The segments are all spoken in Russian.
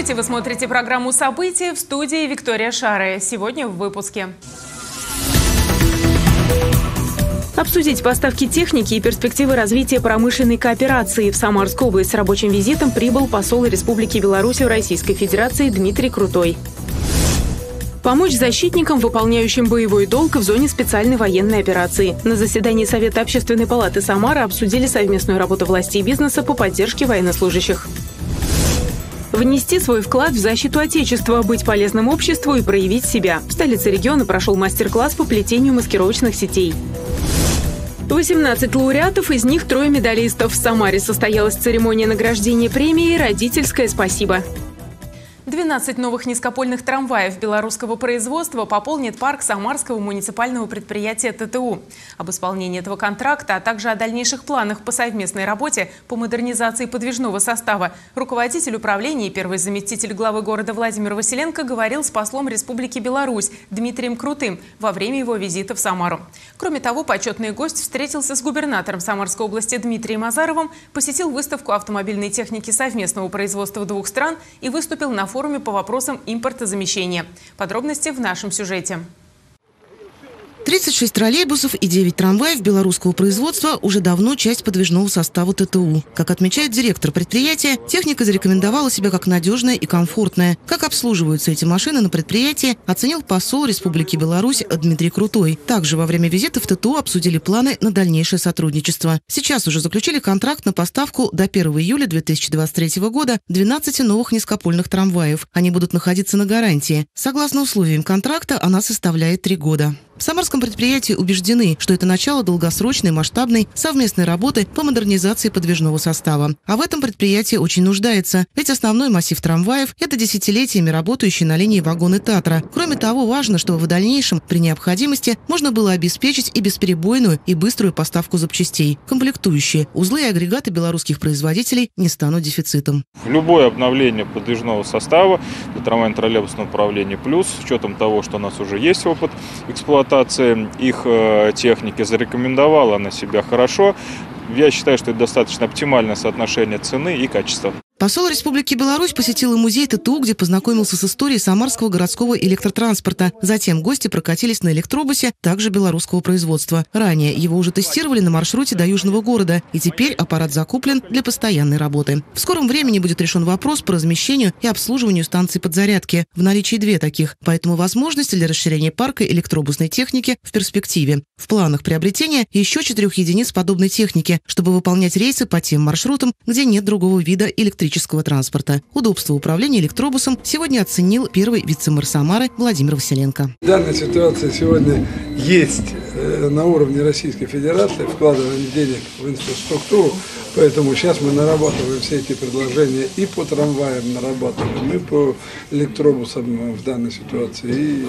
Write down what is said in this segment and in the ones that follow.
Здравствуйте! Вы смотрите программу «События», в студии Виктория Шарая. Сегодня в выпуске. Обсудить поставки техники и перспективы развития промышленной кооперации. В Самарскую область с рабочим визитом прибыл посол Республики Беларусь в Российской Федерации Дмитрий Крутой. Помочь защитникам, выполняющим боевой долг в зоне специальной военной операции. На заседании Совета Общественной палаты Самары обсудили совместную работу властей и бизнеса по поддержке военнослужащих. Внести свой вклад в защиту Отечества, быть полезным обществу и проявить себя. В столице региона прошел мастер-класс по плетению маскировочных сетей. 18 лауреатов, из них 3 медалистов. В Самаре состоялась церемония награждения премии «Родительское спасибо». 12 новых низкопольных трамваев белорусского производства пополнит парк Самарского муниципального предприятия ТТУ. Об исполнении этого контракта, а также о дальнейших планах по совместной работе по модернизации подвижного состава руководитель управления и первый заместитель главы города Владимир Василенко говорил с послом Республики Беларусь Дмитрием Крутым во время его визита в Самару. Кроме того, почетный гость встретился с губернатором Самарской области Дмитрием Азаровым, посетил выставку автомобильной техники совместного производства двух стран и выступил на форуме по вопросам импортозамещения. Подробности в нашем сюжете. 36 троллейбусов и 9 трамваев белорусского производства уже давно часть подвижного состава ТТУ. Как отмечает директор предприятия, техника зарекомендовала себя как надежная и комфортная. Как обслуживаются эти машины на предприятии, оценил посол Республики Беларусь Дмитрий Крутой. Также во время визита в ТТУ обсудили планы на дальнейшее сотрудничество. Сейчас уже заключили контракт на поставку до 1 июля 2023 года 12 новых низкопольных трамваев. Они будут находиться на гарантии. Согласно условиям контракта, она составляет 3 года. В самарском предприятии убеждены, что это начало долгосрочной, масштабной, совместной работы по модернизации подвижного состава. А в этом предприятие очень нуждается, ведь основной массив трамваев – это десятилетиями работающие на линии вагоны «Татра». Кроме того, важно, чтобы в дальнейшем, при необходимости, можно было обеспечить и бесперебойную, и быструю поставку запчастей. Комплектующие, узлы и агрегаты белорусских производителей не станут дефицитом. Любое обновление подвижного состава для трамвайно-троллейбусного направления плюс, с учетом того, что у нас уже есть опыт эксплуатации их техники, зарекомендовала она себя хорошо. Я считаю, что это достаточно оптимальное соотношение цены и качества. Посол Республики Беларусь посетил и музей ТТУ, где познакомился с историей самарского городского электротранспорта. Затем гости прокатились на электробусе, также белорусского производства. Ранее его уже тестировали на маршруте до Южного города, и теперь аппарат закуплен для постоянной работы. В скором времени будет решен вопрос по размещению и обслуживанию станций подзарядки. В наличии 2 таких, поэтому возможности для расширения парка электробусной техники в перспективе. В планах приобретения еще 4 единиц подобной техники, чтобы выполнять рейсы по тем маршрутам, где нет другого вида электрического транспорта. Удобство управления электробусом сегодня оценил первый вице-мэр Самары Владимир Василенко. Данная ситуация сегодня есть на уровне Российской Федерации, вкладываем денег в инфраструктуру, поэтому сейчас мы нарабатываем все эти предложения и по трамваям нарабатываем, и по электробусам в данной ситуации. И,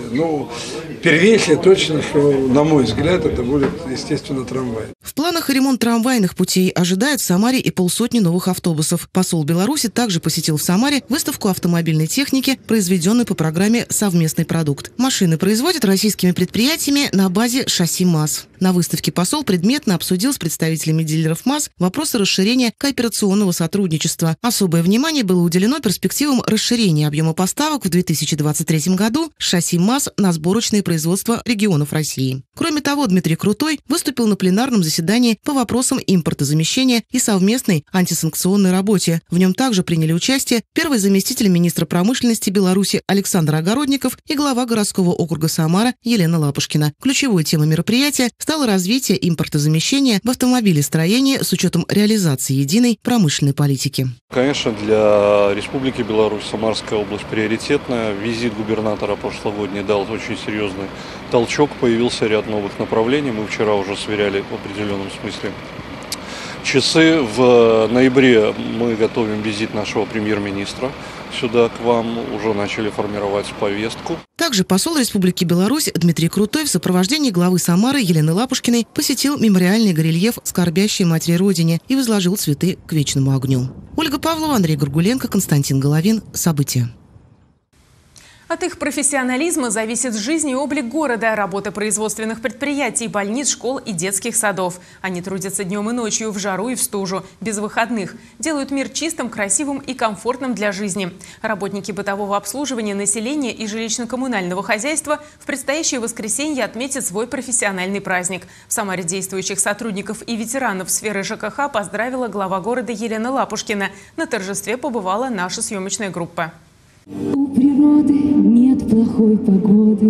первейшее точно, что, на мой взгляд, это будет, естественно, трамвай. В планах ремонт трамвайных путей ожидают в Самаре и 500 новых автобусов. Посол Беларуси также посетил в Самаре выставку автомобильной техники, произведенную по программе «Совместный продукт». Машины производят российскими предприятиями на базе шасси МАЗ. На выставке посол предметно обсудил с представителями дилеров МАЗ вопросы расширения кооперационного сотрудничества. Особое внимание было уделено перспективам расширения объема поставок в 2023 году шасси МАЗ на сборочные производства регионов России. Кроме того, Дмитрий Крутой выступил на пленарном заседании по вопросам импортозамещения и совместной антисанкционной работе. В нем также приняли участие первый заместитель министра промышленности Беларуси Александр Огородников и глава городского округа Самара Елена Лапушкина. Ключевой темой мероприятия стало развитие импортозамещения в автомобилестроении с учетом реализации единой промышленной политики. Конечно, для Республики Беларусь Самарская область приоритетная. Визит губернатора прошлогодний дал очень серьезный толчок, появился ряд новых направлений. Мы вчера уже сверяли в определенном смысле часы. В ноябре мы готовим визит нашего премьер-министра сюда к вам, уже начали формировать повестку. Также посол Республики Беларусь Дмитрий Крутой в сопровождении главы Самары Елены Лапушкиной посетил мемориальный горельеф «Скорбящей матери Родине» и возложил цветы к вечному огню. Ольга Павлова, Андрей Горгуленко, Константин Головин. События. От их профессионализма зависит жизнь и облик города, работа производственных предприятий, больниц, школ и детских садов. Они трудятся днем и ночью, в жару и в стужу, без выходных. Делают мир чистым, красивым и комфортным для жизни. Работники бытового обслуживания населения и жилищно-коммунального хозяйства в предстоящее воскресенье отметят свой профессиональный праздник. В Самаре действующих сотрудников и ветеранов сферы ЖКХ поздравила глава города Елена Лапушкина. На торжестве побывала наша съемочная группа. У природы нет плохой погоды,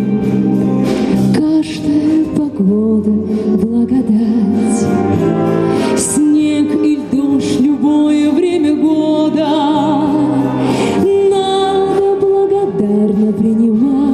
каждая погода благодать. Снег и дождь, любое время года надо благодарно принимать.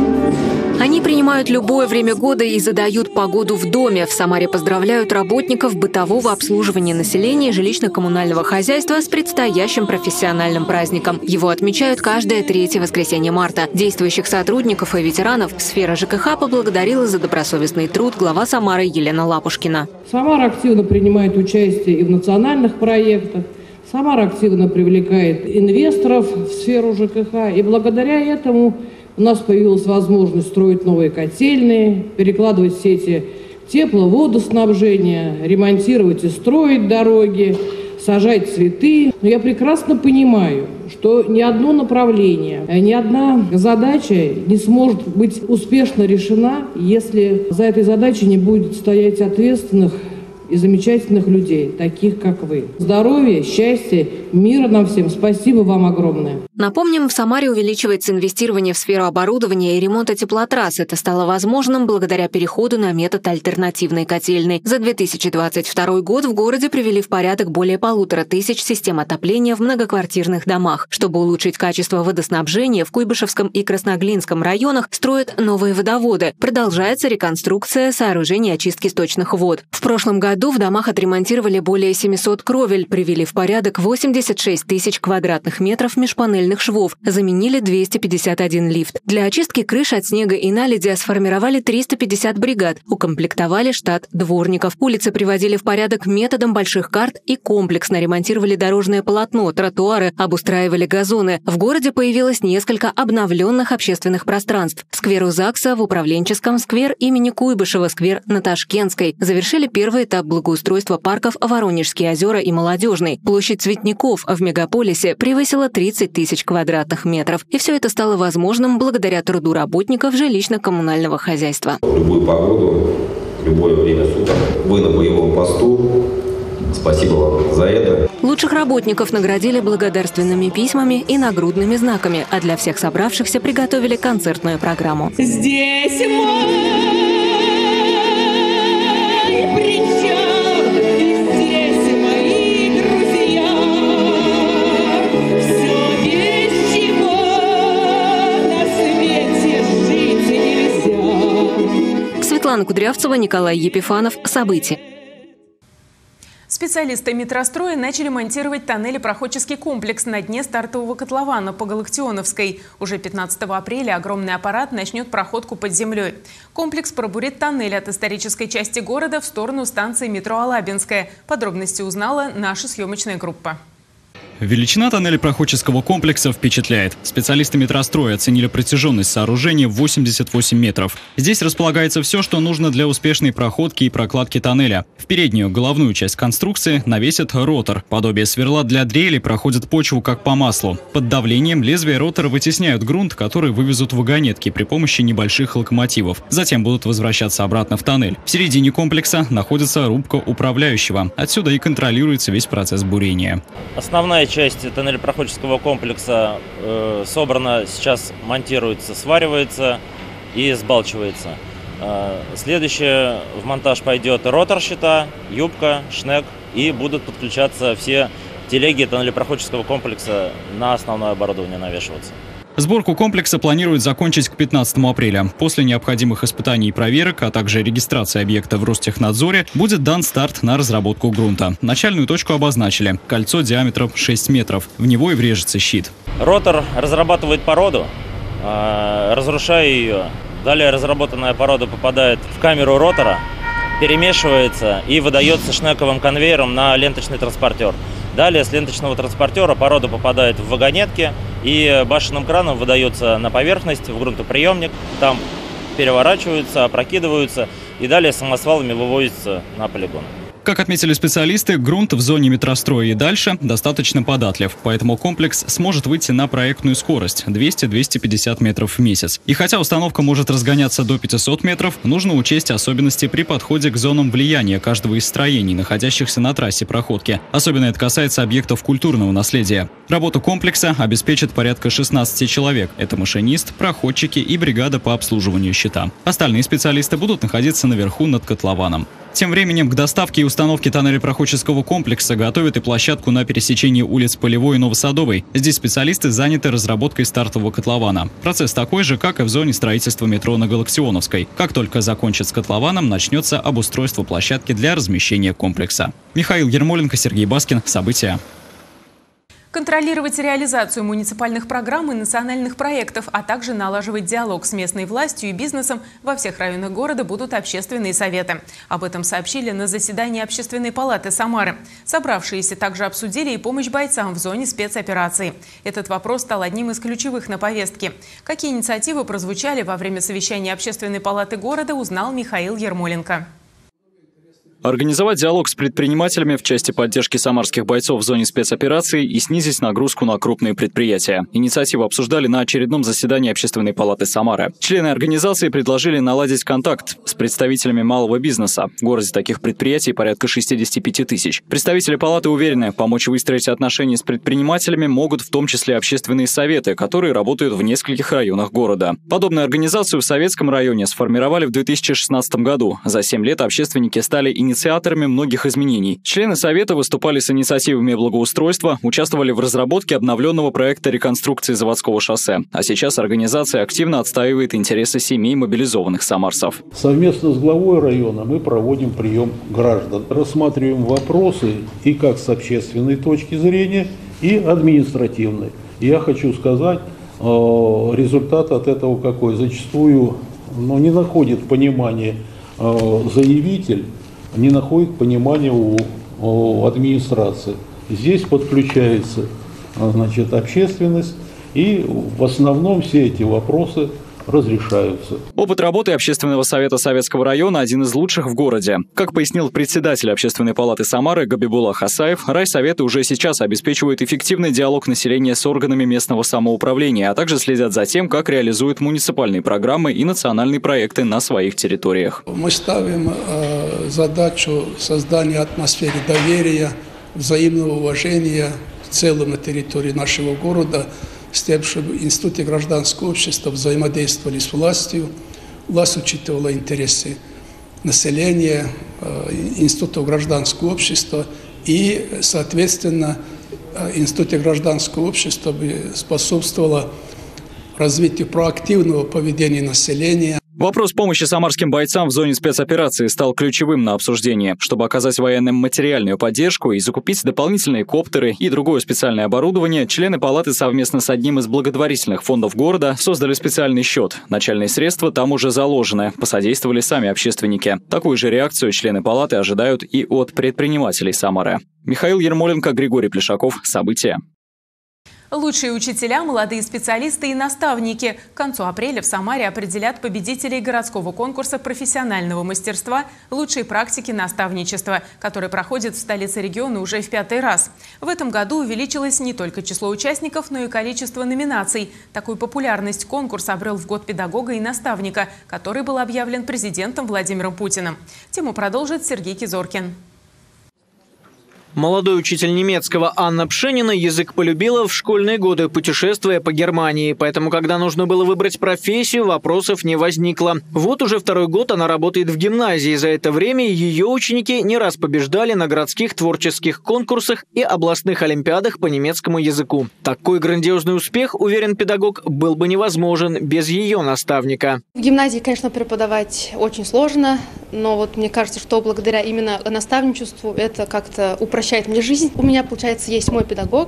Они принимают любое время года и задают погоду в доме. В Самаре поздравляют работников бытового обслуживания населения и жилищно-коммунального хозяйства с предстоящим профессиональным праздником. Его отмечают каждое 3-е воскресенье марта. Действующих сотрудников и ветеранов сфера ЖКХ поблагодарила за добросовестный труд глава Самары Елена Лапушкина. Самара активно принимает участие и в национальных проектах. Самара активно привлекает инвесторов в сферу ЖКХ. И благодаря этому у нас появилась возможность строить новые котельные, перекладывать сети тепло-водоснабжения, ремонтировать и строить дороги, сажать цветы. Но я прекрасно понимаю, что ни одно направление, ни одна задача не сможет быть успешно решена, если за этой задачей не будет стоять ответственных и замечательных людей, таких как вы. Здоровья, счастья, мира нам всем. Спасибо вам огромное. Напомним, в Самаре увеличивается инвестирование в сферу оборудования и ремонта теплотрасс. Это стало возможным благодаря переходу на метод альтернативной котельной. За 2022 год в городе привели в порядок более 1500 систем отопления в многоквартирных домах. Чтобы улучшить качество водоснабжения, в Куйбышевском и Красноглинском районах строят новые водоводы. Продолжается реконструкция сооружений очистки сточных вод. В прошлом году в домах отремонтировали более 700 кровель, привели в порядок 86 тысяч квадратных метров межпанельных швов, заменили 251 лифт. Для очистки крыш от снега и наледи сформировали 350 бригад, укомплектовали штат дворников. Улицы приводили в порядок методом больших карт и комплексно ремонтировали дорожное полотно, тротуары, обустраивали газоны. В городе появилось несколько обновленных общественных пространств. Сквер у ЗАГСа в Управленческом, сквер имени Куйбышева, сквер на Ташкентской. Завершили первый этап благоустройства парков Воронежские озера и Молодежный. Площадь цветников в мегаполисе превысила 30 тысяч квадратных метров. И все это стало возможным благодаря труду работников жилищно-коммунального хозяйства. В любую погоду, в любое время суток вы на боевом посту. Спасибо вам за это. Лучших работников наградили благодарственными письмами и нагрудными знаками, а для всех собравшихся приготовили концертную программу. Здесь Светлана Кудрявцева, Николай Епифанов. События. Специалисты метростроя начали монтировать тоннелепроходческий комплекс на дне стартового котлована по Галактионовской. Уже 15 апреля огромный аппарат начнет проходку под землей. Комплекс пробурит тоннель от исторической части города в сторону станции метро Алабинская. Подробности узнала наша съемочная группа. Величина тоннелепроходческого комплекса впечатляет. Специалисты метростроя оценили протяженность сооружения в 88 метров. Здесь располагается все, что нужно для успешной проходки и прокладки тоннеля. В переднюю головную часть конструкции навесят ротор. Подобие сверла для дрели проходит почву как по маслу. Под давлением лезвия ротора вытесняют грунт, который вывезут вагонетки при помощи небольших локомотивов. Затем будут возвращаться обратно в тоннель. В середине комплекса находится рубка управляющего. Отсюда и контролируется весь процесс бурения. Основная часть тоннелепроходческого комплекса собрана, сейчас монтируется, сваривается и сбалчивается. Следующее в монтаж пойдет ротор щита, юбка, шнек, и будут подключаться все телеги тоннелепроходческого комплекса на основное оборудование навешиваться. Сборку комплекса планируют закончить к 15 апреля. После необходимых испытаний и проверок, а также регистрации объекта в Ростехнадзоре, будет дан старт на разработку грунта. Начальную точку обозначили. Кольцо диаметром 6 метров. В него и врежется щит. Ротор разрабатывает породу, разрушая ее. Далее разработанная порода попадает в камеру ротора, перемешивается и выдается шнековым конвейером на ленточный транспортер. Далее с ленточного транспортера порода попадает в вагонетки, и башенным краном выдается на поверхность, в грунтоприемник, там переворачиваются, опрокидываются и далее самосвалами вывозятся на полигон. Как отметили специалисты, грунт в зоне метростроя и дальше достаточно податлив, поэтому комплекс сможет выйти на проектную скорость 200-250 метров в месяц. И хотя установка может разгоняться до 500 метров, нужно учесть особенности при подходе к зонам влияния каждого из строений, находящихся на трассе проходки. Особенно это касается объектов культурного наследия. Работу комплекса обеспечит порядка 16 человек. Это машинист, проходчики и бригада по обслуживанию щита. Остальные специалисты будут находиться наверху над котлованом. Тем временем к доставке и установке тоннелепроходческого комплекса готовят и площадку на пересечении улиц Полевой и Новосадовой. Здесь специалисты заняты разработкой стартового котлована. Процесс такой же, как и в зоне строительства метро на Галактионовской. Как только закончат с котлованом, начнется обустройство площадки для размещения комплекса. Михаил Ермоленко, Сергей Баскин. События. Контролировать реализацию муниципальных программ и национальных проектов, а также налаживать диалог с местной властью и бизнесом во всех районах города будут общественные советы. Об этом сообщили на заседании Общественной палаты Самары. Собравшиеся также обсудили и помощь бойцам в зоне спецоперации. Этот вопрос стал одним из ключевых на повестке. Какие инициативы прозвучали во время совещания Общественной палаты города, узнал Михаил Ермоленко. Организовать диалог с предпринимателями в части поддержки самарских бойцов в зоне спецоперации и снизить нагрузку на крупные предприятия. Инициативу обсуждали на очередном заседании Общественной палаты Самары. Члены организации предложили наладить контакт с представителями малого бизнеса. В городе таких предприятий порядка 65 тысяч. Представители палаты уверены, помочь выстроить отношения с предпринимателями могут в том числе общественные советы, которые работают в нескольких районах города. Подобную организацию в Советском районе сформировали в 2016 году. За 7 лет общественники стали инициаторами многих изменений. Члены Совета выступали с инициативами благоустройства, участвовали в разработке обновленного проекта реконструкции заводского шоссе. А сейчас организация активно отстаивает интересы семей мобилизованных самарцев. Совместно с главой района мы проводим прием граждан. Рассматриваем вопросы и как с общественной точки зрения, и административной. Я хочу сказать, результат от этого какой? Зачастую не находит понимания заявитель, не находит понимания у администрации. Здесь подключается, общественность, и в основном все эти вопросы разрешаются. Опыт работы Общественного совета Советского района один из лучших в городе. Как пояснил председатель Общественной палаты Самары Габибулла Хасаев, райсоветы уже сейчас обеспечивают эффективный диалог населения с органами местного самоуправления, а также следят за тем, как реализуют муниципальные программы и национальные проекты на своих территориях. Мы ставим задачу создания атмосферы доверия, взаимного уважения в целом на территории нашего города, с тем, чтобы институты гражданского общества взаимодействовали с властью, власть учитывала интересы населения, институтов гражданского общества и, соответственно, институты гражданского общества способствовало развитию проактивного поведения населения. Вопрос помощи самарским бойцам в зоне спецоперации стал ключевым на обсуждении. Чтобы оказать военным материальную поддержку и закупить дополнительные коптеры и другое специальное оборудование, члены палаты совместно с одним из благотворительных фондов города создали специальный счет. Начальные средства там уже заложены, посодействовали сами общественники. Такую же реакцию члены палаты ожидают и от предпринимателей Самары. Михаил Ермоленко, Григорий Плешаков. События. Лучшие учителя, молодые специалисты и наставники. К концу апреля в Самаре определят победителей городского конкурса профессионального мастерства «Лучшие практики наставничества», который проходит в столице региона уже в 5-й раз. В этом году увеличилось не только число участников, но и количество номинаций. Такую популярность конкурс обрел в год педагога и наставника, который был объявлен президентом Владимиром Путиным. Тему продолжит Сергей Кизоркин. Молодой учитель немецкого Анна Пшенина язык полюбила в школьные годы, путешествуя по Германии. Поэтому, когда нужно было выбрать профессию, вопросов не возникло. Вот уже 2-й год она работает в гимназии. За это время ее ученики не раз побеждали на городских творческих конкурсах и областных олимпиадах по немецкому языку. Такой грандиозный успех, уверен педагог, был бы невозможен без ее наставника. В гимназии, конечно, преподавать очень сложно, но вот мне кажется, что благодаря именно наставничеству это как-то упрощает мне жизнь. У меня, получается, есть мой педагог,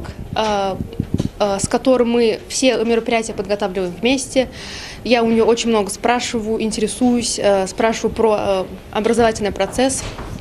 с которым мы все мероприятия подготавливаем вместе. Я у нее очень много спрашиваю, интересуюсь, спрашиваю про образовательный процесс.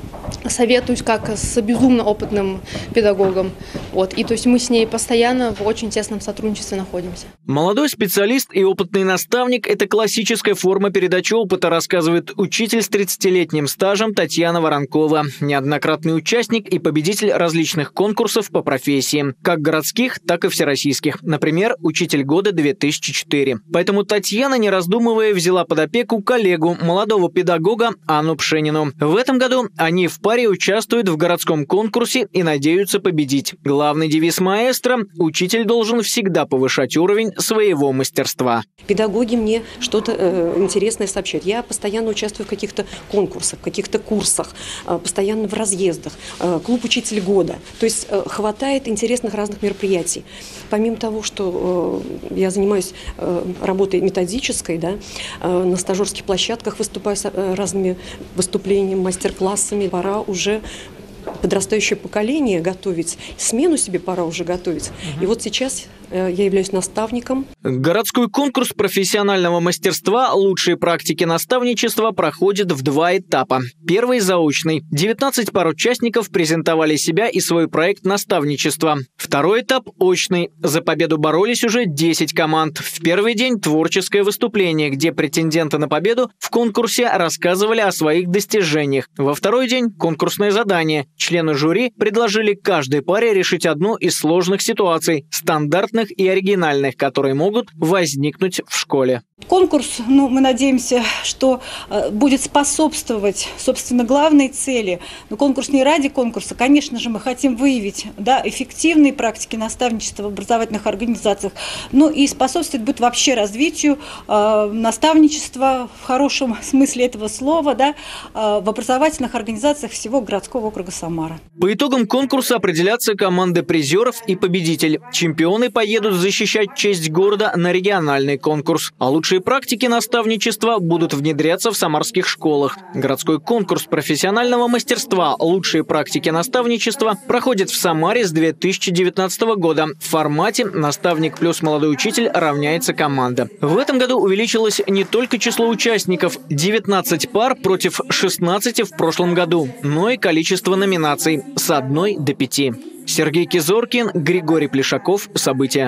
советуюсь как с безумно опытным педагогом. Вот. И то есть мы с ней постоянно в очень тесном сотрудничестве находимся. Молодой специалист и опытный наставник – это классическая форма передачи опыта, рассказывает учитель с 30-летним стажем Татьяна Воронкова, неоднократный участник и победитель различных конкурсов по профессии, как городских, так и всероссийских. Например, «Учитель года 2004». Поэтому Татьяна, не раздумывая, взяла под опеку коллегу, молодого педагога Анну Пшенину. В этом году они в паре участвуют в городском конкурсе и надеются победить. Главный девиз маэстро – учитель должен всегда повышать уровень своего мастерства. Педагоги мне что-то интересное сообщают. Я постоянно участвую в каких-то конкурсах, в каких-то курсах, постоянно в разъездах. Клуб «Учитель года». То есть хватает интересных разных мероприятий. Помимо того, что я занимаюсь работой методической, да, на стажерских площадках выступаю с разными выступлениями, мастер-классами. Пора уже подрастающее поколение готовить, смену себе пора уже готовить. И вот сейчас я являюсь наставником. Городской конкурс профессионального мастерства «Лучшие практики наставничества» проходит в 2 этапа. Первый – заочный. 19 пар участников презентовали себя и свой проект наставничества. Второй этап – очный. За победу боролись уже 10 команд. В первый день – творческое выступление, где претенденты на победу в конкурсе рассказывали о своих достижениях. Во второй день – конкурсное задание. Члены жюри предложили каждой паре решить одну из сложных ситуаций – стандартных и оригинальных, которые могут возникнуть в школе. Конкурс, мы надеемся, что будет способствовать, собственно, главной цели. Но конкурс не ради конкурса. Конечно же, мы хотим выявить, да, эффективные практики наставничества в образовательных организациях, но и способствовать будет вообще развитию наставничества в хорошем смысле этого слова, да, в образовательных организациях всего городского округа Самара. По итогам конкурса определятся команды призеров и победитель. Чемпионы поедут защищать честь города на региональный конкурс. А лучшие практики наставничества будут внедряться в самарских школах. Городской конкурс профессионального мастерства «Лучшие практики наставничества» проходит в Самаре с 2019 года. В формате «Наставник плюс молодой учитель равняется команда». В этом году увеличилось не только число участников – 19 пар против 16 в прошлом году, но и количество номинаций – с 1 до 5. Сергей Кизоркин, Григорий Плешаков. События.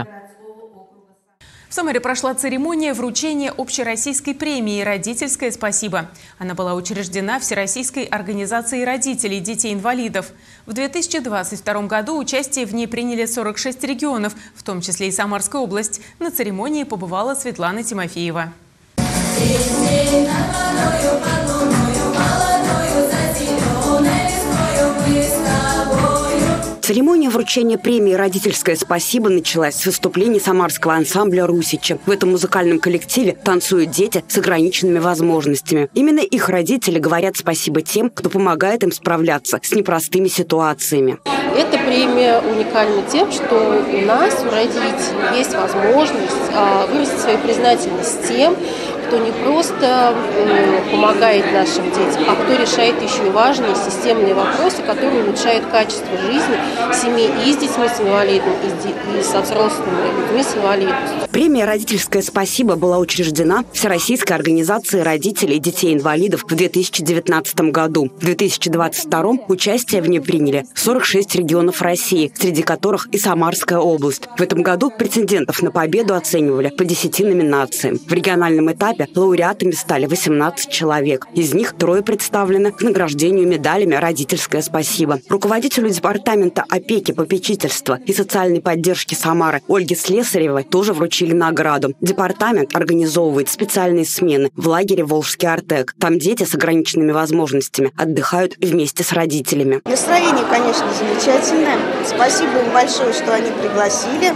В Самаре прошла церемония вручения общероссийской премии «Родительское спасибо». Она была учреждена Всероссийской организацией родителей детей-инвалидов. В 2022 году участие в ней приняли 46 регионов, в том числе и Самарская область. На церемонии побывала Светлана Тимофеева. Церемония вручения премии «Родительское спасибо» началась с выступлений самарского ансамбля «Русичи». В этом музыкальном коллективе танцуют дети с ограниченными возможностями. Именно их родители говорят спасибо тем, кто помогает им справляться с непростыми ситуациями. Эта премия уникальна тем, что у нас, у родителей, есть возможность выразить свою признательность тем, кто не просто помогает нашим детям, а кто решает еще и важные системные вопросы, которые улучшают качество жизни семей и с детьми с инвалидностью, и со взрослыми людьми с инвалидностью. Премия «Родительское спасибо» была учреждена Всероссийской организацией родителей детей-инвалидов в 2019 году. В 2022 участие в ней приняли 46 регионов России, среди которых и Самарская область. В этом году претендентов на победу оценивали по 10 номинациям. В региональном этапе лауреатами стали 18 человек. Из них 3 представлены к награждению медалями «Родительское спасибо». Руководителю департамента опеки, попечительства и социальной поддержки Самары Ольге Слесаревой тоже вручили награду. Департамент организовывает специальные смены в лагере «Волжский Артек». Там дети с ограниченными возможностями отдыхают вместе с родителями. Настроение, конечно, замечательное. Спасибо им большое, что они пригласили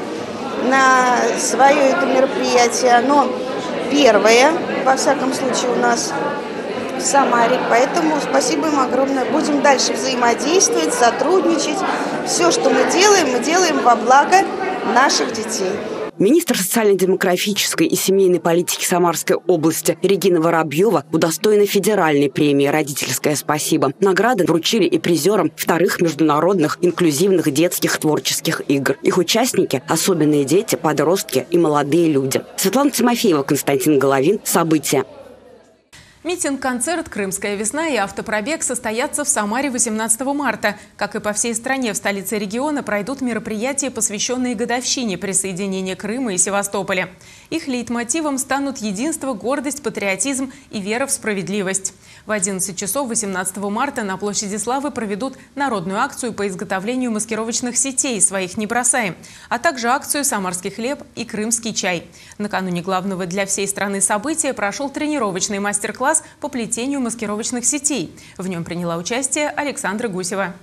на свое это мероприятие. Оно первое, во всяком случае, у нас в Самаре. Поэтому спасибо им огромное. Будем дальше взаимодействовать, сотрудничать. Все, что мы делаем во благо наших детей. Министр социально-демографической и семейной политики Самарской области Регина Воробьева удостоена федеральной премии «Родительское спасибо». Награды вручили и призерам 2-х международных инклюзивных детских творческих игр. Их участники – особенные дети, подростки и молодые люди. Светлана Тимофеева, Константин Головин. События. Митинг-концерт «Крымская весна» и автопробег состоятся в Самаре 18 марта. Как и по всей стране, в столице региона пройдут мероприятия, посвященные годовщине присоединения Крыма и Севастополя. Их лейтмотивом станут единство, гордость, патриотизм и вера в справедливость. В 11 часов 18 марта на площади Славы проведут народную акцию по изготовлению маскировочных сетей «Своих не бросаем», а также акцию «Самарский хлеб» и «Крымский чай». Накануне главного для всей страны события прошел тренировочный мастер-класс по плетению маскировочных сетей. В нем приняла участие Александра Гусева.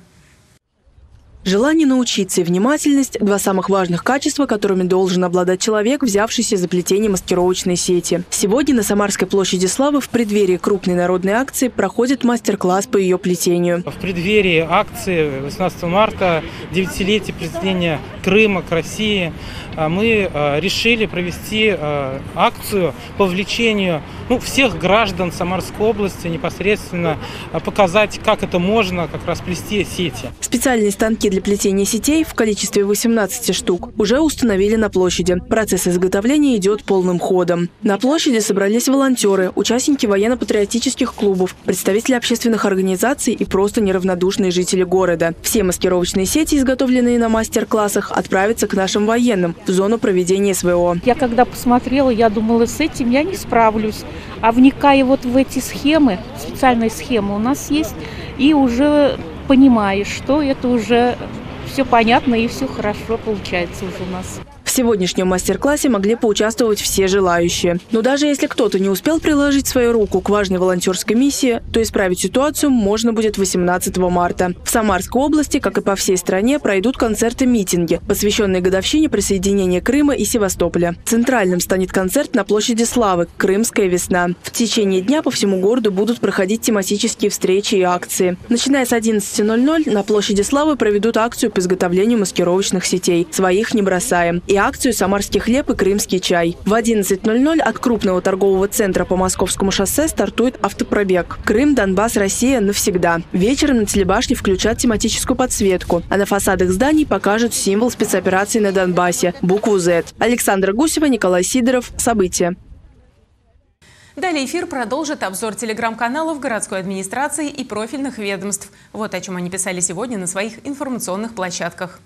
Желание научиться и внимательность – два самых важных качества, которыми должен обладать человек, взявшийся за плетение маскировочной сети. Сегодня на Самарской площади Славы в преддверии крупной народной акции проходит мастер-класс по ее плетению. В преддверии акции 18 марта, 9-летия присоединения Крыма к России, мы решили провести акцию по вовлечению всех граждан Самарской области, непосредственно показать, как это можно как раз плести сети. Специальные станки для плетения сетей в количестве 18 штук уже установили на площади. Процесс изготовления идет полным ходом. На площади собрались волонтеры, участники военно-патриотических клубов, представители общественных организаций и просто неравнодушные жители города. Все маскировочные сети, изготовленные на мастер-классах, отправятся к нашим военным в зону проведения СВО. Я когда посмотрела, я думала, с этим я не справлюсь. А вникая вот в эти схемы, специальные схемы у нас есть, и уже понимаешь, что это уже все понятно и все хорошо получается уже у нас. В сегодняшнем мастер-классе могли поучаствовать все желающие. Но даже если кто-то не успел приложить свою руку к важной волонтерской миссии, то исправить ситуацию можно будет 18 марта. В Самарской области, как и по всей стране, пройдут концерты-митинги, посвященные годовщине присоединения Крыма и Севастополя. Центральным станет концерт на площади Славы «Крымская весна». В течение дня по всему городу будут проходить тематические встречи и акции. Начиная с 11:00 на площади Славы проведут акцию по изготовлению маскировочных сетей «Своих не бросаем» и акцию «Самарский хлеб» и «Крымский чай». В 11:00 от крупного торгового центра по Московскому шоссе стартует автопробег. Крым, Донбасс, Россия навсегда. Вечером на телебашне включат тематическую подсветку, а на фасадах зданий покажут символ спецоперации на Донбассе – букву «Z». Александра Гусева, Николай Сидоров. События. Далее эфир продолжит обзор телеграм-каналов городской администрации и профильных ведомств. Вот о чем они писали сегодня на своих информационных площадках.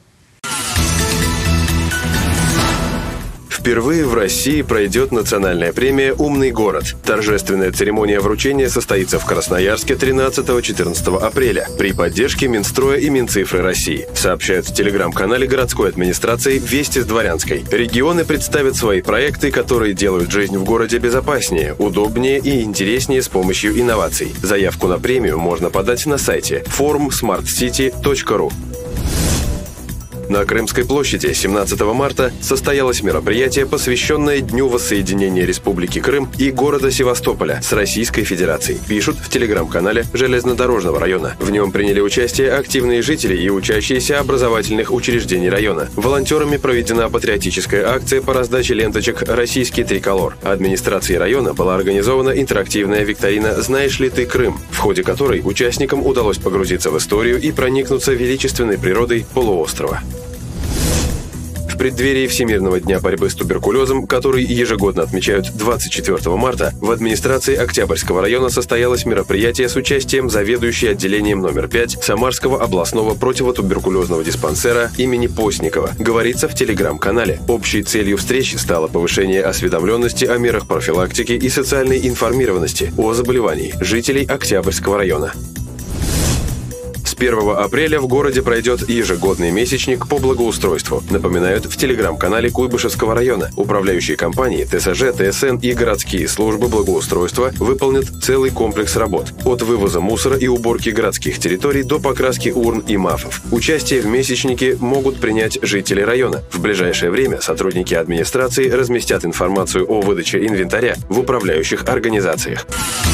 Впервые в России пройдет национальная премия «Умный город». Торжественная церемония вручения состоится в Красноярске 13-14 апреля при поддержке Минстроя и Минцифры России, сообщают в телеграм-канале городской администрации «Вести с Дворянской». Регионы представят свои проекты, которые делают жизнь в городе безопаснее, удобнее и интереснее с помощью инноваций. Заявку на премию можно подать на сайте forumsmartcity.ru. На Крымской площади 17 марта состоялось мероприятие, посвященное Дню воссоединения Республики Крым и города Севастополя с Российской Федерацией, пишут в телеграм-канале Железнодорожного района. В нем приняли участие активные жители и учащиеся образовательных учреждений района. Волонтерами проведена патриотическая акция по раздаче ленточек «Российский триколор». Администрацией района была организована интерактивная викторина «Знаешь ли ты Крым?», в ходе которой участникам удалось погрузиться в историю и проникнуться величественной природой полуострова. В преддверии Всемирного дня борьбы с туберкулезом, который ежегодно отмечают 24 марта, в администрации Октябрьского района состоялось мероприятие с участием заведующей отделением номер 5 Самарского областного противотуберкулезного диспансера имени Постникова. Говорится в телеграм-канале. Общей целью встречи стало повышение осведомленности о мерах профилактики и социальной информированности о заболевании жителей Октябрьского района. С 1 апреля в городе пройдет ежегодный месячник по благоустройству, напоминают в телеграм-канале Куйбышевского района. Управляющие компании, ТСЖ, ТСН и городские службы благоустройства выполнят целый комплекс работ – от вывоза мусора и уборки городских территорий до покраски урн и мафов. Участие в месячнике могут принять жители района. В ближайшее время сотрудники администрации разместят информацию о выдаче инвентаря в управляющих организациях.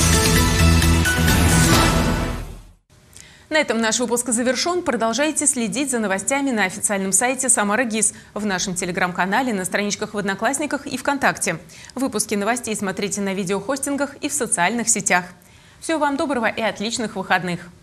На этом наш выпуск завершен. Продолжайте следить за новостями на официальном сайте Самара ГИС, в нашем телеграм-канале, на страничках в Одноклассниках и ВКонтакте. Выпуски новостей смотрите на видеохостингах и в социальных сетях. Всего вам доброго и отличных выходных!